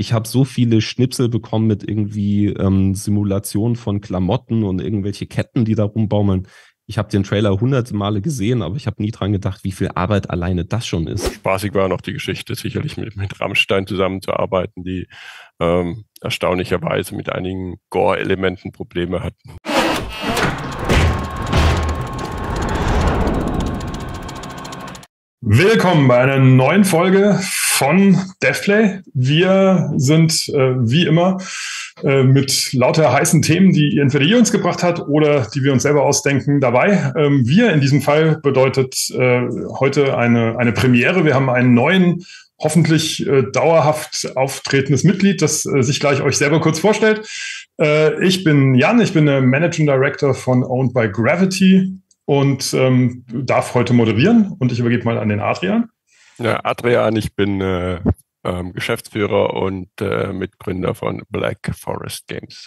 ich habe so viele Schnipsel bekommen mit irgendwie Simulationen von Klamotten und irgendwelche Ketten, die da rumbaumeln. Ich habe den Trailer hunderte Male gesehen, aber ich habe nie dran gedacht, wie viel Arbeit alleine das schon ist. Spaßig war noch die Geschichte, sicherlich mit Rammstein zusammenzuarbeiten, die erstaunlicherweise mit einigen Gore-Elementen Probleme hatten. Willkommen bei einer neuen Folge von DevPlay. Wir sind wie immer mit lauter heißen Themen, die entweder ihr uns gebracht habt oder die wir uns selber ausdenken, dabei. Wir in diesem Fall bedeutet heute eine Premiere. Wir haben einen neuen, hoffentlich dauerhaft auftretendes Mitglied, das sich gleich euch selber kurz vorstellt. Ich bin Jan, ich bin der Managing Director von Owned by Gravity und darf heute moderieren, und ich übergebe mal an den Adrian. Ja, Adrian, ich bin Geschäftsführer und Mitgründer von Black Forest Games.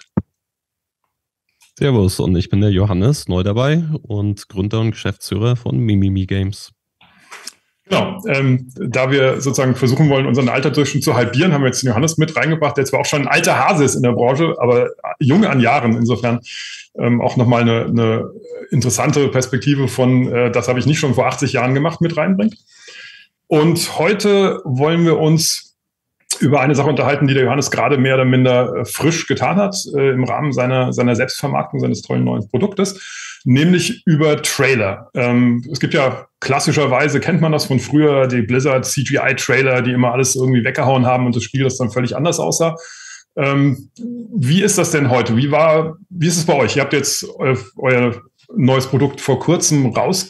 Servus, und ich bin der Johannes, neu dabei und Gründer und Geschäftsführer von Mimimi Games. Genau, da wir sozusagen versuchen wollen, unseren Alterdurchschnitt zu halbieren, haben wir jetzt den Johannes mit reingebracht, der zwar auch schon ein alter Hase ist in der Branche, aber jung an Jahren. Insofern auch nochmal eine interessante Perspektive von, das habe ich nicht schon vor 80 Jahren gemacht, mit reinbringt. Und heute wollen wir uns über eine Sache unterhalten, die der Johannes gerade mehr oder minder frisch getan hat, im Rahmen seiner Selbstvermarktung seines tollen neuen Produktes, nämlich über Trailer. Es gibt ja klassischerweise, kennt man das von früher, die Blizzard CGI-Trailer, die immer alles irgendwie weggehauen haben und das Spiel, das dann völlig anders aussah. Wie ist das denn heute? Wie ist es bei euch? Ihr habt jetzt euer neues Produkt vor kurzem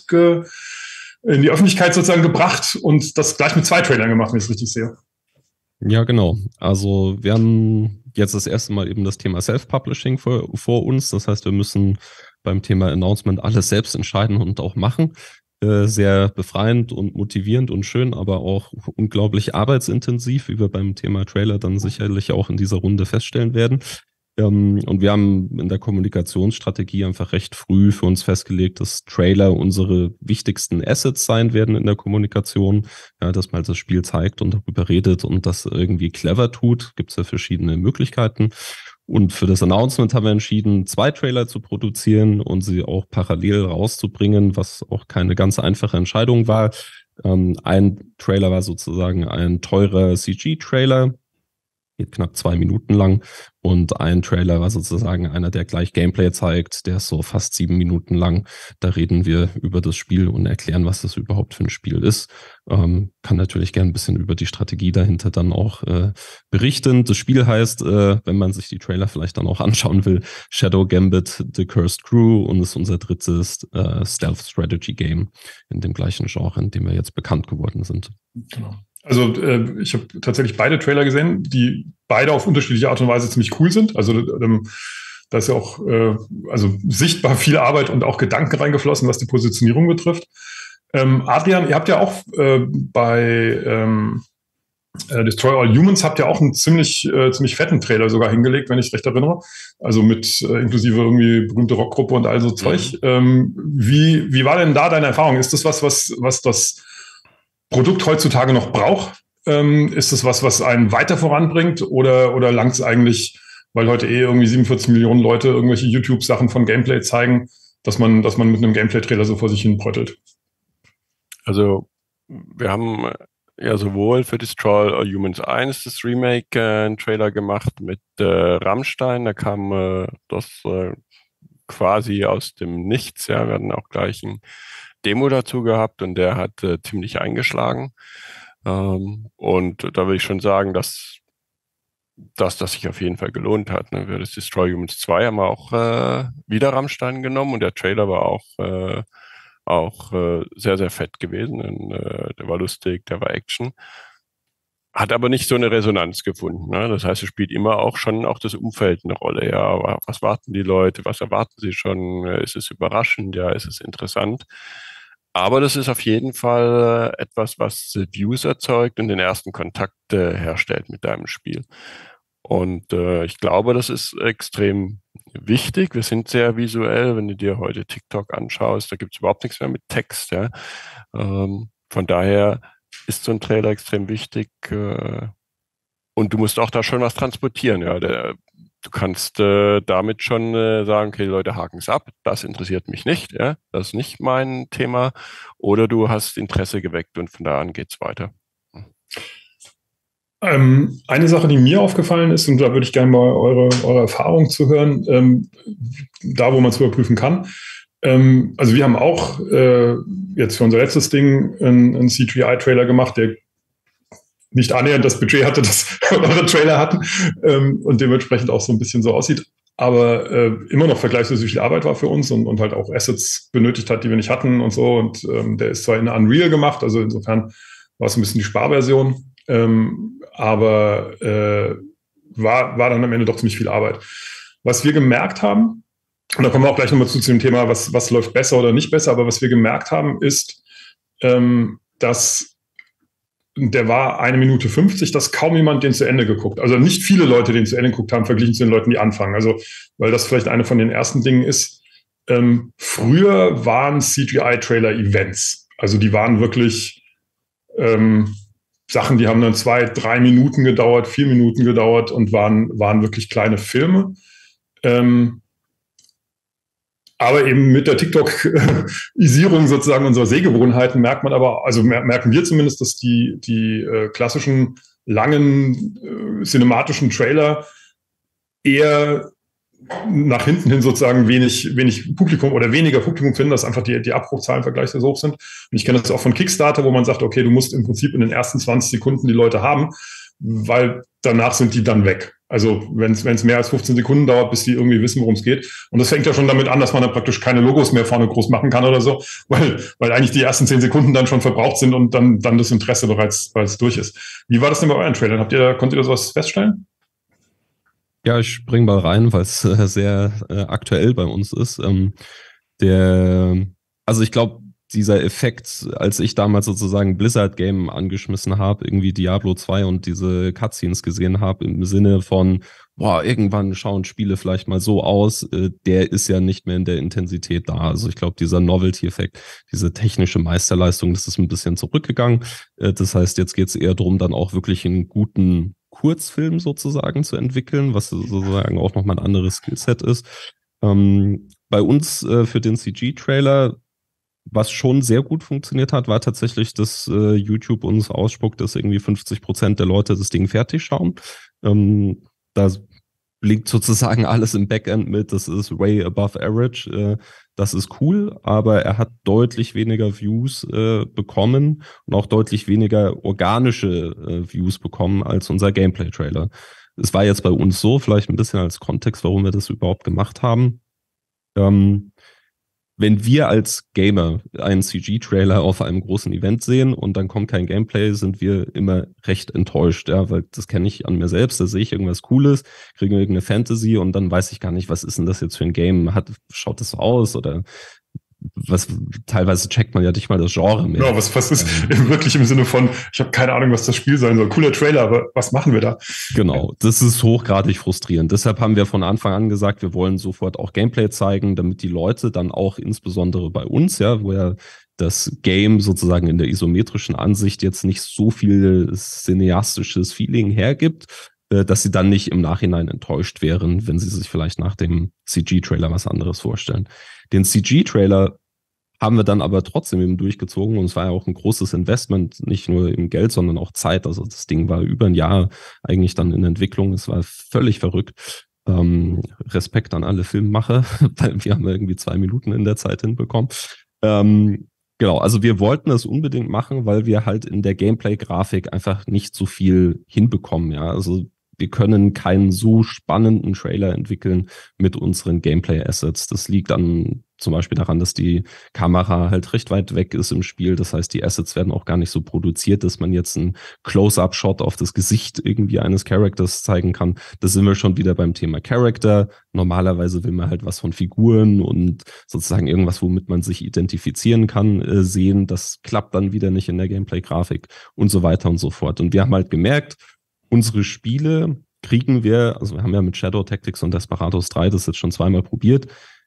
in die Öffentlichkeit sozusagen gebracht und das gleich mit 2 Trailern gemacht, wenn ich es richtig sehe. Ja, genau. Also wir haben jetzt das erste Mal eben das Thema Self-Publishing vor uns. Das heißt, wir müssen beim Thema Announcement alles selbst entscheiden und auch machen. Sehr befreiend und motivierend und schön, aber auch unglaublich arbeitsintensiv, wie wir beim Thema Trailer dann sicherlich auch in dieser Runde feststellen werden. Und wir haben in der Kommunikationsstrategie einfach recht früh für uns festgelegt, dass Trailer unsere wichtigsten Assets sein werden in der Kommunikation. Ja, dass man das Spiel zeigt und darüber redet und das irgendwie clever tut. Gibt es ja verschiedene Möglichkeiten. Und für das Announcement haben wir entschieden, 2 Trailer zu produzieren und sie auch parallel rauszubringen, was auch keine ganz einfache Entscheidung war. Ein Trailer war sozusagen ein teurer CG-Trailer, geht knapp 2 Minuten lang, und ein Trailer war sozusagen einer, der gleich Gameplay zeigt, der ist so fast 7 Minuten lang. Da reden wir über das Spiel und erklären, was das überhaupt für ein Spiel ist. Kann natürlich gerne ein bisschen über die Strategie dahinter dann auch berichten. Das Spiel heißt, wenn man sich die Trailer vielleicht dann auch anschauen will, Shadow Gambit: The Cursed Crew, und ist unser drittes Stealth Strategy Game in dem gleichen Genre, in dem wir jetzt bekannt geworden sind. Genau. Also ich habe tatsächlich beide Trailer gesehen, die beide auf unterschiedliche Art und Weise ziemlich cool sind. Also da ist ja auch also sichtbar viel Arbeit und auch Gedanken reingeflossen, was die Positionierung betrifft. Adrian, ihr habt ja auch bei Destroy All Humans habt ihr auch einen ziemlich fetten Trailer sogar hingelegt, wenn ich recht erinnere. Also mit inklusive irgendwie berühmte Rockgruppe und all so Zeug. Wie war denn da deine Erfahrung? Ist das was das Produkt heutzutage noch braucht? Ist es was einen weiter voranbringt, oder langt es eigentlich, weil heute irgendwie 47 Millionen Leute irgendwelche YouTube-Sachen von Gameplay zeigen, dass man mit einem Gameplay-Trailer so vor sich hin bröttelt? Also wir haben ja sowohl für Destroy All Humans 1 das Remake einen Trailer gemacht mit Rammstein. Da kam das quasi aus dem Nichts. Ja, wir hatten auch gleich ein Demo dazu gehabt und der hat ziemlich eingeschlagen. Und da will ich schon sagen, dass das sich auf jeden Fall gelohnt hat. Ne? Für das Destroy Humans 2 haben wir auch wieder Rammstein genommen, und der Trailer war auch sehr, sehr fett gewesen. Und, der war lustig, der war Action. Hat aber nicht so eine Resonanz gefunden. Ne? Das heißt, es spielt immer auch das Umfeld eine Rolle. Ja, was warten die Leute? Was erwarten sie schon? Ist es überraschend? Ja, ist es interessant? Aber das ist auf jeden Fall etwas, was Views erzeugt und den ersten Kontakt herstellt mit deinem Spiel. Und ich glaube, das ist extrem wichtig. Wir sind sehr visuell. Wenn du dir heute TikTok anschaust, da gibt es überhaupt nichts mehr mit Text. Ja? Von daher ist so ein Trailer extrem wichtig, Und du musst auch da schon was transportieren. Ja. Du kannst damit schon sagen, okay, die Leute haken es ab, das interessiert mich nicht, ja, das ist nicht mein Thema. Oder du hast Interesse geweckt und von da an geht es weiter. Eine Sache, die mir aufgefallen ist, und da würde ich gerne mal eure Erfahrung zu hören, da wo man es überprüfen kann. Also wir haben auch jetzt für unser letztes Ding einen CGI-Trailer gemacht, der nicht annähernd das Budget hatte, das eure Trailer hatten, und dementsprechend auch so ein bisschen so aussieht, aber immer noch vergleichsweise viel Arbeit war für uns und halt auch Assets benötigt hat, die wir nicht hatten und so. Und der ist zwar in Unreal gemacht, also insofern war es ein bisschen die Sparversion, aber war dann am Ende doch ziemlich viel Arbeit. Was wir gemerkt haben, und da kommen wir auch gleich nochmal zu dem Thema, was läuft besser oder nicht besser, aber was wir gemerkt haben, ist, dass der war 1 Minute 50, dass kaum jemand den zu Ende geguckt. Also nicht viele Leute den zu Ende geguckt haben, verglichen zu den Leuten, die anfangen. Also, weil das vielleicht eine von den ersten Dingen ist. Früher waren CGI-Trailer Events. Also die waren wirklich Sachen, die haben dann 2, 3 Minuten gedauert, 4 Minuten gedauert und waren wirklich kleine Filme. Aber eben mit der TikTok-Isierung sozusagen unserer Sehgewohnheiten merkt man aber, also merken wir zumindest, dass die klassischen langen cinematischen Trailer eher nach hinten hin sozusagen wenig Publikum oder weniger Publikum finden, dass einfach die Abbruchzahlen vergleichsweise hoch sind. Und ich kenne das auch von Kickstarter, wo man sagt, okay, du musst im Prinzip in den ersten 20 Sekunden die Leute haben, weil danach sind die dann weg. Also wenn es mehr als 15 Sekunden dauert, bis die irgendwie wissen, worum es geht. Und das fängt ja schon damit an, dass man dann praktisch keine Logos mehr vorne groß machen kann oder so, weil eigentlich die ersten 10 Sekunden dann schon verbraucht sind und dann das Interesse bereits durch ist. Wie war das denn bei euren Trailern? Konntet ihr sowas feststellen? Ja, ich spring mal rein, weil es sehr aktuell bei uns ist. Also ich glaube, dieser Effekt, als ich damals sozusagen Blizzard-Game angeschmissen habe, irgendwie Diablo 2 und diese Cutscenes gesehen habe, im Sinne von, boah, irgendwann schauen Spiele vielleicht mal so aus, der ist ja nicht mehr in der Intensität da. Also ich glaube, dieser Novelty-Effekt, diese technische Meisterleistung, das ist ein bisschen zurückgegangen. Das heißt, jetzt geht es eher darum, dann auch wirklich einen guten Kurzfilm sozusagen zu entwickeln, was sozusagen auch nochmal ein anderes Skillset ist. Bei uns für den CG-Trailer, was schon sehr gut funktioniert hat, war tatsächlich, dass YouTube uns ausspuckt, dass irgendwie 50% der Leute das Ding fertig schauen. Da liegt sozusagen alles im Backend mit, das ist way above average. Das ist cool, aber er hat deutlich weniger Views bekommen und auch deutlich weniger organische Views bekommen als unser Gameplay-Trailer. Es war jetzt bei uns so, vielleicht ein bisschen als Kontext, warum wir das überhaupt gemacht haben. Wenn wir als Gamer einen CG-Trailer auf einem großen Event sehen und dann kommt kein Gameplay, sind wir immer recht enttäuscht, ja, weil das kenne ich an mir selbst, da sehe ich irgendwas Cooles, kriege irgendeine Fantasy und dann weiß ich gar nicht, was ist denn das jetzt für ein Game? Schaut das so aus oder was, teilweise checkt man ja nicht mal das Genre mehr. Ja, was ist wirklich im Sinne von, ich habe keine Ahnung, was das Spiel sein soll. Cooler Trailer, aber was machen wir da? Genau, das ist hochgradig frustrierend. Deshalb haben wir von Anfang an gesagt, wir wollen sofort auch Gameplay zeigen, damit die Leute dann auch insbesondere bei uns, ja, wo ja das Game sozusagen in der isometrischen Ansicht jetzt nicht so viel cineastisches Feeling hergibt, dass sie dann nicht im Nachhinein enttäuscht wären, wenn sie sich vielleicht nach dem CG-Trailer was anderes vorstellen. Den CG-Trailer haben wir dann aber trotzdem eben durchgezogen und es war ja auch ein großes Investment, nicht nur im Geld, sondern auch Zeit. Also das Ding war über ein Jahr eigentlich dann in Entwicklung. Es war völlig verrückt. Respekt an alle Filmemacher, weil wir haben irgendwie 2 Minuten in der Zeit hinbekommen. Genau, also wir wollten das unbedingt machen, weil wir halt in der Gameplay-Grafik einfach nicht so viel hinbekommen. Ja, also wir können keinen so spannenden Trailer entwickeln mit unseren Gameplay-Assets. Das liegt dann zum Beispiel daran, dass die Kamera halt recht weit weg ist im Spiel. Das heißt, die Assets werden auch gar nicht so produziert, dass man jetzt einen Close-Up-Shot auf das Gesicht irgendwie eines Characters zeigen kann. Da sind wir schon wieder beim Thema Character. Normalerweise will man halt was von Figuren und sozusagen irgendwas, womit man sich identifizieren kann, sehen. Das klappt dann wieder nicht in der Gameplay-Grafik und so weiter und so fort. Und wir haben halt gemerkt, unsere Spiele kriegen wir, also wir haben ja mit Shadow Tactics und Desperados 3 das jetzt schon 2-mal probiert,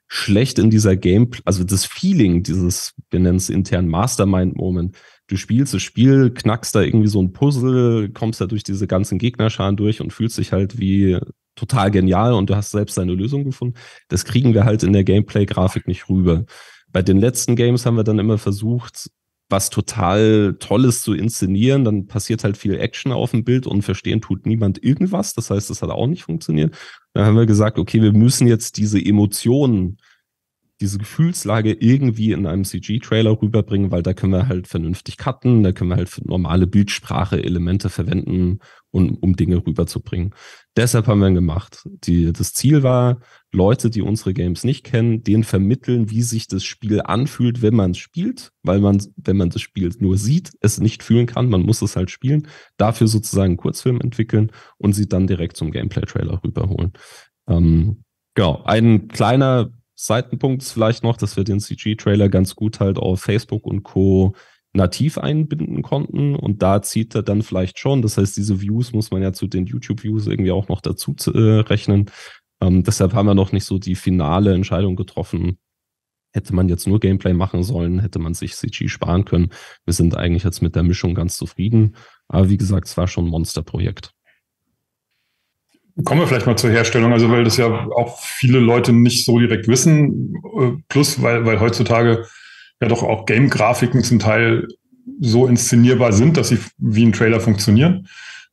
schlecht in dieser also das Feeling, wir nennen es intern Mastermind-Moment. Du spielst das Spiel, knackst da irgendwie so ein Puzzle, kommst da durch diese ganzen Gegnerscharen durch und fühlst dich halt wie total genial und du hast selbst deine Lösung gefunden. Das kriegen wir halt in der Gameplay-Grafik nicht rüber. Bei den letzten Games haben wir dann immer versucht, was total Tolles zu inszenieren. Dann passiert halt viel Action auf dem Bild und verstehen tut niemand irgendwas. Das heißt, das hat auch nicht funktioniert. Dann haben wir gesagt, okay, wir müssen jetzt diese Emotionen, diese Gefühlslage irgendwie in einem CG-Trailer rüberbringen, weil da können wir halt vernünftig cutten, da können wir halt normale Bildsprache-Elemente verwenden, um Dinge rüberzubringen. Deshalb haben wir ihn gemacht. Das Ziel war, Leute, die unsere Games nicht kennen, denen vermitteln, wie sich das Spiel anfühlt, wenn man es spielt, weil man, wenn man das Spiel nur sieht, es nicht fühlen kann, man muss es halt spielen, dafür sozusagen einen Kurzfilm entwickeln und sie dann direkt zum Gameplay-Trailer rüberholen. Genau, ein kleiner Seitenpunkt ist vielleicht noch, dass wir den CG-Trailer ganz gut halt auf Facebook und Co. nativ einbinden konnten und da zieht er dann vielleicht schon, das heißt, diese Views muss man ja zu den YouTube-Views irgendwie auch noch dazu rechnen. Deshalb haben wir noch nicht so die finale Entscheidung getroffen. Hätte man jetzt nur Gameplay machen sollen, hätte man sich CG sparen können. Wir sind eigentlich jetzt mit der Mischung ganz zufrieden. Aber wie gesagt, es war schon ein Monsterprojekt. Kommen wir vielleicht mal zur Herstellung, also weil das ja auch viele Leute nicht so direkt wissen, plus weil heutzutage ja doch auch Game-Grafiken zum Teil so inszenierbar sind, dass sie wie ein Trailer funktionieren.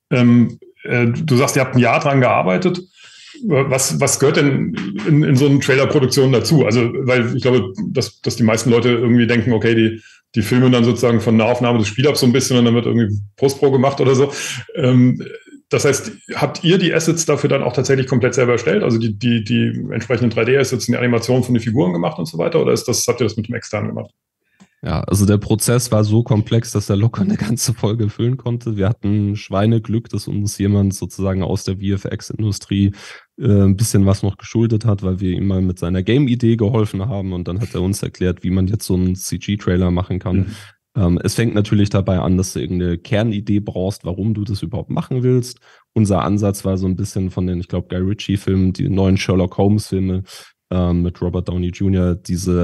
Du sagst, ihr habt ein Jahr dran gearbeitet. Was gehört denn in so einer Trailer-Produktion dazu? Also, weil ich glaube, dass die meisten Leute irgendwie denken, okay, die filmen dann sozusagen von der Aufnahme des Spielabs so ein bisschen und dann wird irgendwie Postpro gemacht oder so. Das heißt, habt ihr die Assets dafür dann auch tatsächlich komplett selber erstellt? Also die entsprechenden 3D-Assets, die Animationen von den Figuren gemacht und so weiter? Oder habt ihr das mit dem Externen gemacht? Ja, also der Prozess war so komplex, dass er locker eine ganze Folge füllen konnte. Wir hatten Schweineglück, dass uns jemand sozusagen aus der VFX-Industrie ein bisschen was noch geschuldet hat, weil wir ihm mal mit seiner Game-Idee geholfen haben und dann hat er uns erklärt, wie man jetzt so einen CG-Trailer machen kann. Es fängt natürlich dabei an, dass du irgendeine Kernidee brauchst, warum du das überhaupt machen willst. Unser Ansatz war so ein bisschen von den, ich glaube, Guy Ritchie-Filmen, die neuen Sherlock Holmes-Filme mit Robert Downey Jr.,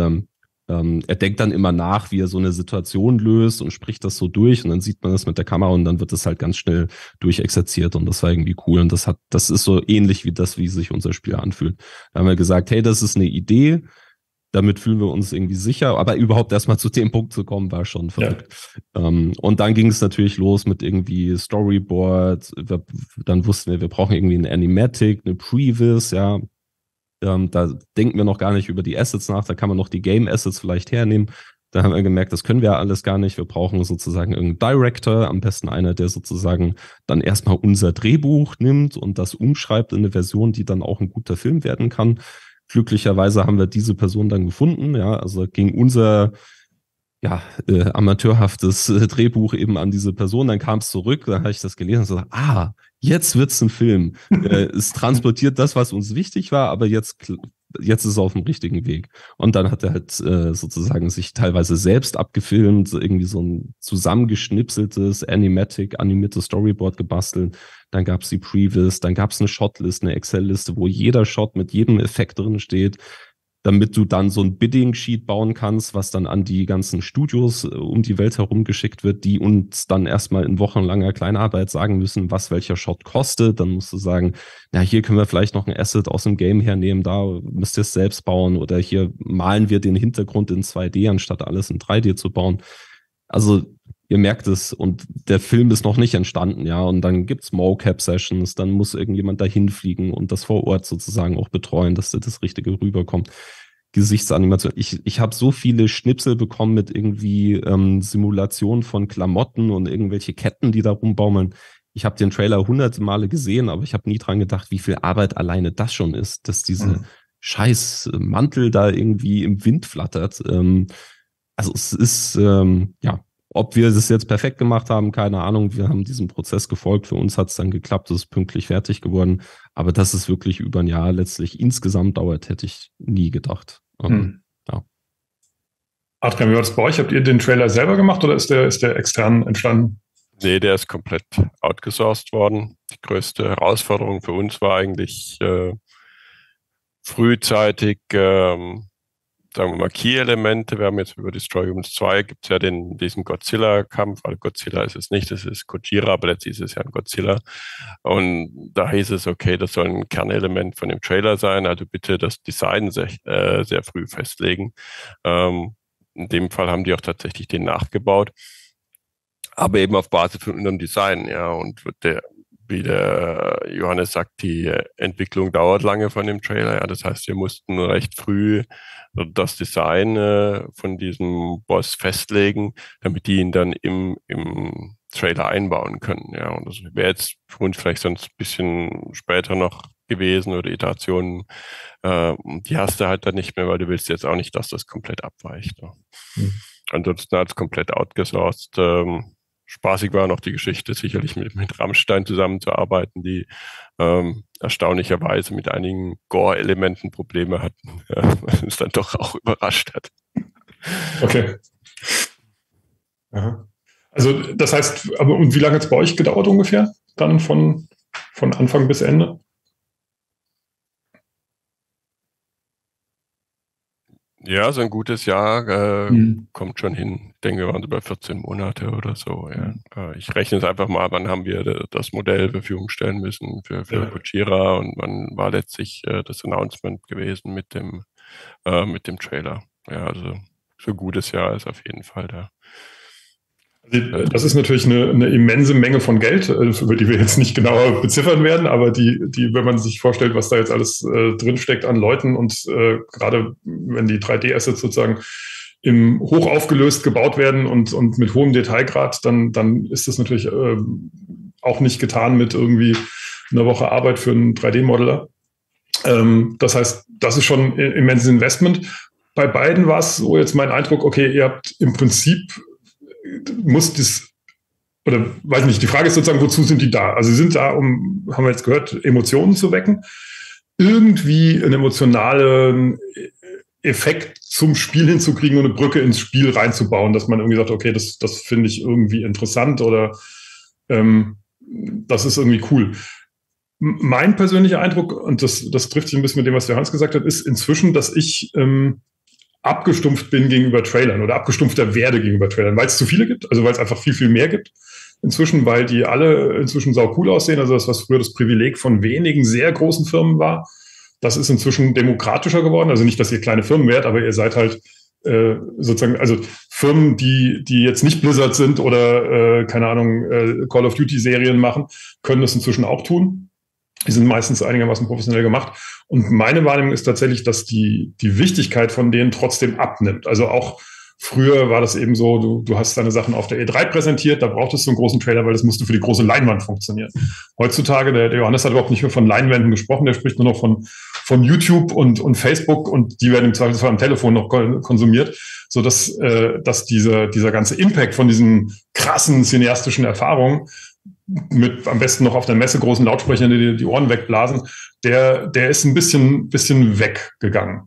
er denkt dann immer nach, wie er so eine Situation löst und spricht das so durch und dann sieht man das mit der Kamera und dann wird das halt ganz schnell durchexerziert und das war irgendwie cool und das ist so ähnlich wie sich unser Spiel anfühlt. Da haben wir gesagt, hey, das ist eine Idee, damit fühlen wir uns irgendwie sicher, aber überhaupt erstmal zu dem Punkt zu kommen, war schon verrückt. Ja. Und dann ging es natürlich los mit irgendwie Storyboard, dann wussten wir brauchen irgendwie eine Animatic, eine Previs, ja. Da denken wir noch gar nicht über die Assets nach, da kann man noch die Game-Assets vielleicht hernehmen. Da haben wir gemerkt, das können wir alles gar nicht. Wir brauchen sozusagen irgendeinen Director, am besten einer, der sozusagen dann erstmal unser Drehbuch nimmt und das umschreibt in eine Version, die dann auch ein guter Film werden kann. Glücklicherweise haben wir diese Person dann gefunden, ja, also ging unser amateurhaftes Drehbuch eben an diese Person, dann kam es zurück, dann habe ich das gelesen und so, jetzt wird's ein Film. Es transportiert das, was uns wichtig war, aber jetzt ist es auf dem richtigen Weg. Und dann hat er halt sozusagen sich teilweise selbst abgefilmt, irgendwie so ein zusammengeschnipseltes, animiertes Storyboard gebastelt. Dann gab's die Previs, dann gab's eine Shotlist, eine Excel-Liste, wo jeder Shot mit jedem Effekt drin steht, damit du dann so ein Bidding-Sheet bauen kannst, was dann an die ganzen Studios um die Welt herum geschickt wird, die uns dann erstmal in wochenlanger Kleinarbeit sagen müssen, was welcher Shot kostet. Dann musst du sagen, na, hier können wir vielleicht noch ein Asset aus dem Game hernehmen, da müsst ihr es selbst bauen oder hier malen wir den Hintergrund in 2D, anstatt alles in 3D zu bauen. Also ihr merkt es und der Film ist noch nicht entstanden, ja, und dann gibt's Mocap-Sessions, dann muss irgendjemand dahin fliegen und das vor Ort sozusagen auch betreuen, dass das Richtige rüberkommt. Gesichtsanimation. Ich habe so viele Schnipsel bekommen mit irgendwie Simulationen von Klamotten und irgendwelche Ketten, die da rumbaumeln. Ich habe den Trailer 100 Male gesehen, aber ich habe nie dran gedacht, wie viel Arbeit alleine das schon ist, dass diese scheiß Mantel da irgendwie im Wind flattert. Also es ist, ob wir das jetzt perfekt gemacht haben, keine Ahnung. Wir haben diesem Prozess gefolgt. Für uns hat es dann geklappt, es ist pünktlich fertig geworden. Aber dass es wirklich über ein Jahr letztlich insgesamt dauert, hätte ich nie gedacht. Ja. Adrian, wie war das bei euch? Habt ihr den Trailer selber gemacht oder ist der extern entstanden? Nee, der ist komplett outgesourced worden. Die größte Herausforderung für uns war eigentlich, frühzeitig, sagen wir mal, Key-Elemente. Wir haben jetzt über Destroy Humans 2 gibt es ja diesen Godzilla-Kampf, weil Godzilla ist es nicht, das ist Gojira, aber letztlich ist es ja ein Godzilla. Und da hieß es, okay, das soll ein Kernelement von dem Trailer sein, also bitte das Design sehr früh festlegen. In dem Fall haben die auch tatsächlich den nachgebaut, aber eben auf Basis von unserem Design, ja, und wie der Johannes sagt, die Entwicklung dauert lange von dem Trailer. Ja, das heißt, wir mussten recht früh das Design von diesem Boss festlegen, damit die ihn dann im Trailer einbauen können. Ja, und das wäre jetzt für uns vielleicht sonst ein bisschen später noch gewesen oder Iterationen. Die hast du halt dann nicht mehr, weil du willst jetzt auch nicht, dass das komplett abweicht. Ja. Ansonsten hat es komplett outgesourced. Spaßig war noch die Geschichte, sicherlich mit Rammstein zusammenzuarbeiten, die erstaunlicherweise mit einigen Gore-Elementen Probleme hatten, was uns dann doch auch überrascht hat. Okay. Aha. Also das heißt, aber und wie lange hat es bei euch gedauert ungefähr? Dann von Anfang bis Ende? Ja, so ein gutes Jahr kommt schon hin. Ich denke, wir waren so bei 14 Monate oder so. Ja. Ich rechne es einfach mal, wann haben wir das Modell zur Verfügung stellen müssen für Gojira und wann war letztlich das Announcement gewesen mit dem Trailer. Ja, also so ein gutes Jahr ist auf jeden Fall da. Das ist natürlich eine immense Menge von Geld, über die wir jetzt nicht genauer beziffern werden, aber die, wenn man sich vorstellt, was da jetzt alles drinsteckt an Leuten und gerade wenn die 3D-Assets sozusagen im hoch aufgelöst gebaut werden und mit hohem Detailgrad, dann ist das natürlich auch nicht getan mit irgendwie einer Woche Arbeit für einen 3D-Modeler. Das heißt, das ist schon ein immenses Investment. Bei beiden war es so jetzt mein Eindruck, okay, ihr habt im Prinzip muss das, oder weiß nicht, die Frage ist sozusagen, wozu sind die da? Also sie sind da, um, haben wir jetzt gehört, Emotionen zu wecken, irgendwie einen emotionalen Effekt zum Spiel hinzukriegen und eine Brücke ins Spiel reinzubauen, dass man irgendwie sagt, okay, das finde ich irgendwie interessant oder das ist irgendwie cool. Mein persönlicher Eindruck, und das trifft sich ein bisschen mit dem, was der Hans gesagt hat, ist inzwischen, dass ich abgestumpft bin gegenüber Trailern oder abgestumpfter werde gegenüber Trailern, weil es zu viele gibt, also weil es einfach viel, viel mehr gibt inzwischen, weil die alle inzwischen sau cool aussehen, also das, was früher das Privileg von wenigen sehr großen Firmen war, das ist inzwischen demokratischer geworden, also nicht, dass ihr kleine Firmen wärt, aber ihr seid halt sozusagen, also Firmen, die jetzt nicht Blizzard sind oder keine Ahnung, Call of Duty Serien machen, können das inzwischen auch tun. Die sind meistens einigermaßen professionell gemacht. Und meine Wahrnehmung ist tatsächlich, dass die Wichtigkeit von denen trotzdem abnimmt. Also auch früher war das eben so, du hast deine Sachen auf der E3 präsentiert, da brauchtest du einen großen Trailer, weil das musste für die große Leinwand funktionieren. Heutzutage, der Johannes hat überhaupt nicht mehr von Leinwänden gesprochen, der spricht nur noch von YouTube und Facebook und die werden im Zweifelsfall am Telefon noch konsumiert, sodass dass dieser ganze Impact von diesen krassen cineastischen Erfahrungen mit am besten noch auf der Messe großen Lautsprechern, die Ohren wegblasen, der ist ein bisschen weggegangen.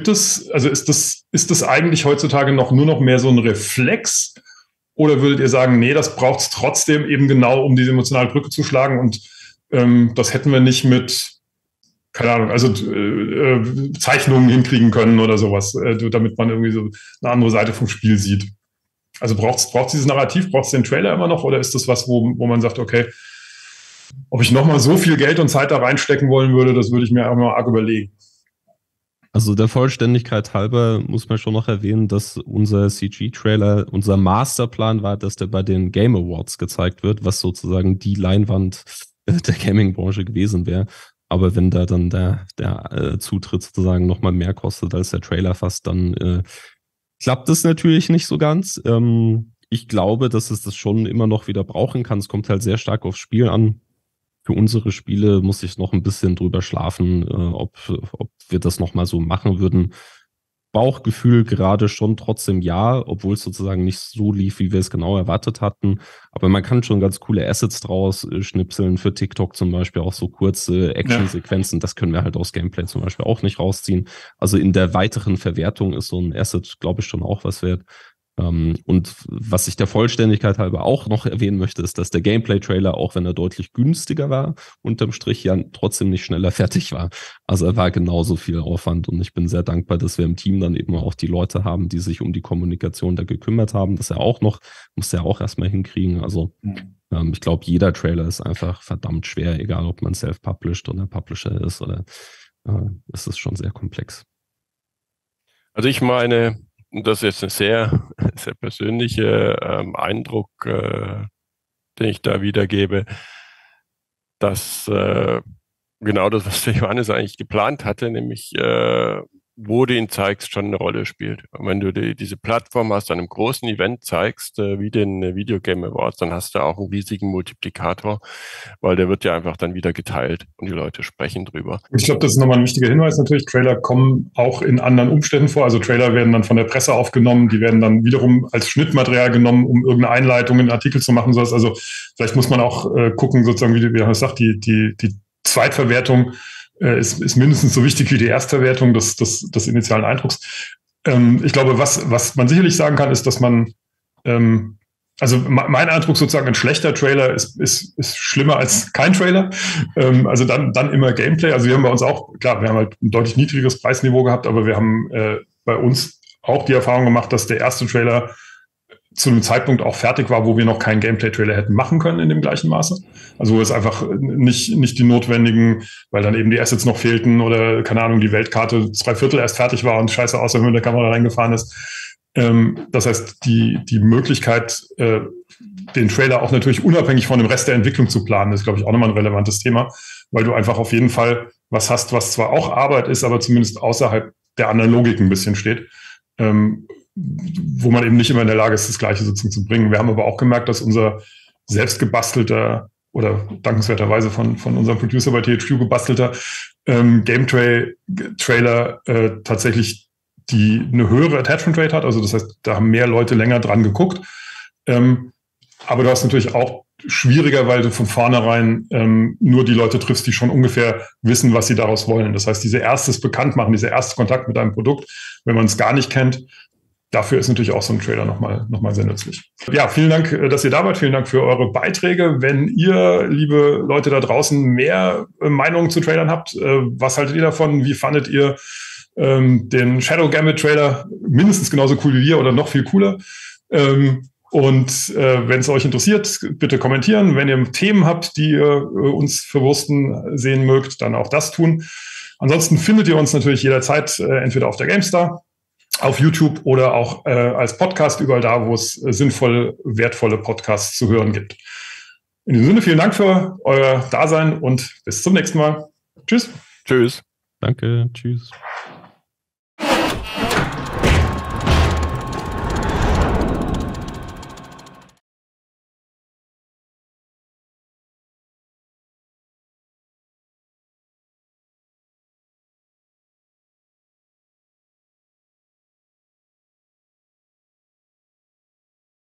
Ist das eigentlich heutzutage nur noch mehr so ein Reflex? Oder würdet ihr sagen, nee, das braucht es trotzdem eben genau, um diese emotionale Brücke zu schlagen und das hätten wir nicht mit, keine Ahnung, also Zeichnungen hinkriegen können oder sowas, damit man irgendwie so eine andere Seite vom Spiel sieht? Also braucht's dieses Narrativ, braucht's den Trailer immer noch oder ist das was, wo man sagt, okay, ob ich nochmal so viel Geld und Zeit da reinstecken wollen würde, das würde ich mir auch mal arg überlegen. Also der Vollständigkeit halber muss man schon noch erwähnen, dass unser CG-Trailer, unser Masterplan war, dass der bei den Game Awards gezeigt wird, was sozusagen die Leinwand der Gaming-Branche gewesen wäre. Aber wenn da dann der Zutritt sozusagen nochmal mehr kostet als der Trailer fast, dann klappt es natürlich nicht so ganz. Ich glaube, dass es das schon immer noch wieder brauchen kann. Es kommt halt sehr stark aufs Spiel an. Für unsere Spiele muss ich noch ein bisschen drüber schlafen, ob wir das nochmal so machen würden. Bauchgefühl gerade schon trotzdem ja, obwohl es sozusagen nicht so lief, wie wir es genau erwartet hatten. Aber man kann schon ganz coole Assets draus schnipseln, für TikTok zum Beispiel auch so kurze Actionsequenzen. Ja. Das können wir halt aus Gameplay zum Beispiel auch nicht rausziehen. Also in der weiteren Verwertung ist so ein Asset, glaube ich, schon auch was wert. Und was ich der Vollständigkeit halber auch noch erwähnen möchte, ist, dass der Gameplay-Trailer, auch wenn er deutlich günstiger war, unterm Strich ja trotzdem nicht schneller fertig war. Also er war genauso viel Aufwand und ich bin sehr dankbar, dass wir im Team dann eben auch die Leute haben, die sich um die Kommunikation da gekümmert haben. Das muss er auch erstmal hinkriegen. Also ich glaube, jeder Trailer ist einfach verdammt schwer, egal ob man self-published oder Publisher ist oder es ist schon sehr komplex. Also ich meine, das ist jetzt ein sehr, sehr persönlicher Eindruck, den ich da wiedergebe, dass genau das, was der Johannes eigentlich geplant hatte, nämlich wo du ihn zeigst, schon eine Rolle spielt. Und wenn du diese Plattform aus einem großen Event zeigst, wie den Video Game Awards, dann hast du auch einen riesigen Multiplikator, weil der wird ja einfach dann wieder geteilt und die Leute sprechen drüber. Ich glaube, das ist nochmal ein wichtiger Hinweis natürlich. Trailer kommen auch in anderen Umständen vor. Also Trailer werden dann von der Presse aufgenommen, die werden dann wiederum als Schnittmaterial genommen, um irgendeine Einleitung in einen Artikel zu machen. Also vielleicht muss man auch gucken, sozusagen, wie Johannes sagt, die Zweitverwertung ist mindestens so wichtig wie die Erstverwertung des initialen Eindrucks. Ich glaube, was man sicherlich sagen kann, ist, dass man, also mein Eindruck sozusagen, ein schlechter Trailer ist schlimmer als kein Trailer. Also dann immer Gameplay. Also wir haben bei uns auch, klar, wir haben halt ein deutlich niedrigeres Preisniveau gehabt, aber wir haben bei uns auch die Erfahrung gemacht, dass der erste Trailer zu einem Zeitpunkt auch fertig war, wo wir noch keinen Gameplay-Trailer hätten machen können in dem gleichen Maße. Also wo es einfach nicht die notwendigen, weil dann eben die Assets noch fehlten oder, keine Ahnung, die Weltkarte 3/4 erst fertig war und scheiße aussah, wenn man mit der Kamera reingefahren ist. Das heißt, die Möglichkeit, den Trailer auch natürlich unabhängig von dem Rest der Entwicklung zu planen, ist, glaube ich, auch nochmal ein relevantes Thema, weil du einfach auf jeden Fall was hast, was zwar auch Arbeit ist, aber zumindest außerhalb der anderen Logik ein bisschen steht. Wo man eben nicht immer in der Lage ist, das Gleiche sozusagen zu bringen. Wir haben aber auch gemerkt, dass unser selbst gebastelter oder dankenswerterweise von unserem Producer bei THQ gebastelter Game-Trailer tatsächlich eine höhere Attachment Rate hat. Also das heißt, da haben mehr Leute länger dran geguckt. Aber du hast natürlich auch schwieriger, weil du von vornherein nur die Leute triffst, die schon ungefähr wissen, was sie daraus wollen. Das heißt, dieser erste Kontakt mit einem Produkt, wenn man es gar nicht kennt, dafür ist natürlich auch so ein Trailer nochmal sehr nützlich. Ja, vielen Dank, dass ihr da wart. Vielen Dank für eure Beiträge. Wenn ihr, liebe Leute da draußen, mehr Meinungen zu Trailern habt, was haltet ihr davon? Wie fandet ihr den Shadow Gambit Trailer? Mindestens genauso cool wie wir oder noch viel cooler. Und wenn es euch interessiert, bitte kommentieren. Wenn ihr Themen habt, die ihr uns verwursten sehen mögt, dann auch das tun. Ansonsten findet ihr uns natürlich jederzeit entweder auf der GameStar, auf YouTube oder auch als Podcast überall da, wo es sinnvolle, wertvolle Podcasts zu hören gibt. In diesem Sinne, vielen Dank für euer Dasein und bis zum nächsten Mal. Tschüss. Tschüss. Danke. Tschüss.